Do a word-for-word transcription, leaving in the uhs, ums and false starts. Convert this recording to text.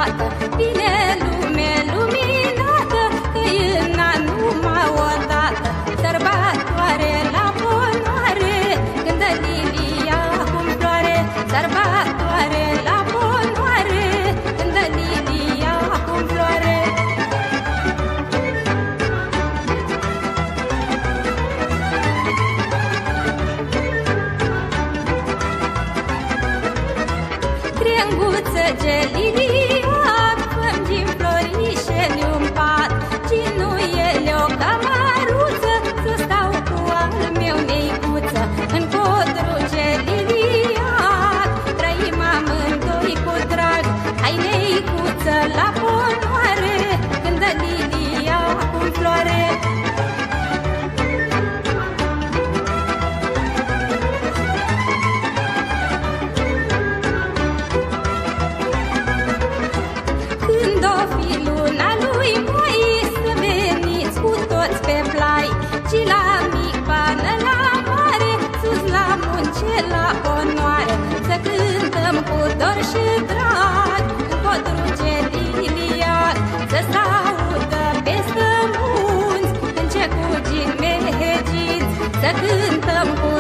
toată. Vine lume luminată, că e în an numai odată. Sărbătoare la bonoare, când dă lilia cum floare. Sărbătoare la bonoare, când dă lilia cum floare. Trianguță geliliat, făm din florișele un pat. Cinuiele o cămăruță, să stau cu al meu neicuță. În codru geliliat, trăim amândoi cu drag. Hai neicuță la bonoare, când dă lilia cum floare. Când o fi luna lui moi, să veniți cu toți pe plai. Și la mic până la mare, sus la munce, la onoare. Să cântăm cu dor și drag, în codru geliliat. Să s-audă peste munți, în ce cugini mehegiți. Să cântăm cu